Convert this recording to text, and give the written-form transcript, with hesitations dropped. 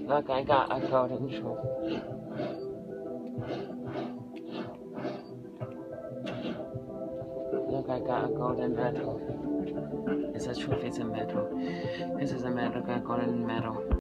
Look, I got a golden trophy. Look, I got a golden medal. It's a trophy, it's a medal. This is a medal, got a golden medal.